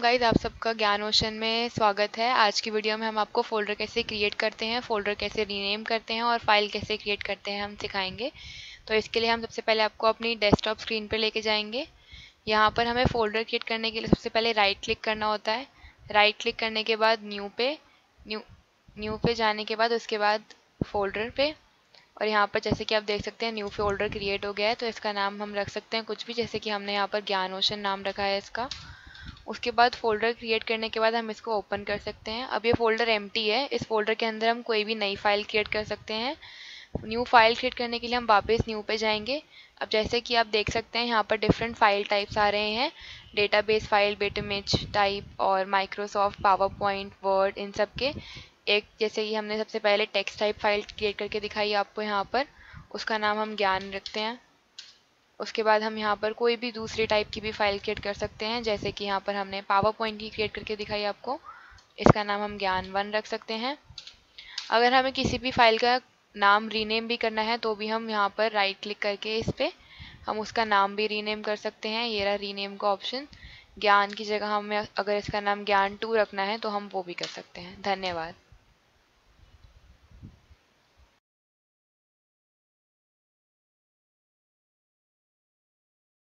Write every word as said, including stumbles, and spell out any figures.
Guys, आप सबका ज्ञान ओशन में स्वागत है। आज की वीडियो में हम आपको फ़ोल्डर कैसे क्रिएट करते हैं, फ़ोल्डर कैसे रीनेम करते हैं और फाइल कैसे क्रिएट करते हैं हम सिखाएंगे। तो इसके लिए हम सबसे पहले आपको अपनी डेस्कटॉप स्क्रीन पर लेके जाएंगे। यहाँ पर हमें फ़ोल्डर क्रिएट करने के लिए सबसे पहले राइट क्लिक करना होता है। राइट क्लिक करने के बाद न्यू पे न्यू न्यू पे जाने के बाद उसके बाद फ़ोल्डर पे, और यहाँ पर जैसे कि आप देख सकते हैं न्यू फोल्डर क्रिएट हो गया है। तो इसका नाम हम रख सकते हैं कुछ भी, जैसे कि हमने यहाँ पर ज्ञान ओशन नाम रखा है इसका। उसके बाद फोल्डर क्रिएट करने के बाद हम इसको ओपन कर सकते हैं। अब ये फोल्डर एम्प्टी है, इस फोल्डर के अंदर हम कोई भी नई फाइल क्रिएट कर सकते हैं। न्यू फाइल क्रिएट करने के लिए हम वापस न्यू पे जाएंगे। अब जैसे कि आप देख सकते हैं यहाँ पर डिफरेंट फाइल टाइप्स आ रहे हैं, डेटाबेस फाइल, बिटइमेज टाइप और माइक्रोसॉफ्ट पावर पॉइंट, वर्ड, इन सब के एक, जैसे कि हमने सबसे पहले टेक्स्ट टाइप फाइल क्रिएट करके दिखाई आपको यहाँ पर, उसका नाम हम ज्ञान रखते हैं। उसके बाद हम यहाँ पर कोई भी दूसरी टाइप की भी फाइल क्रिएट कर सकते हैं, जैसे कि यहाँ पर हमने पावर पॉइंट की क्रिएट करके दिखाई आपको, इसका नाम हम ज्ञान वन रख सकते हैं। अगर हमें किसी भी फाइल का नाम रीनेम भी करना है तो भी हम यहाँ पर राइट क्लिक करके इस पर हम उसका नाम भी रीनेम कर सकते हैं। ये रहा रीनेम का ऑप्शन। ज्ञान की जगह हमें अगर इसका नाम ज्ञान टू रखना है तो हम वो भी कर सकते हैं। धन्यवाद।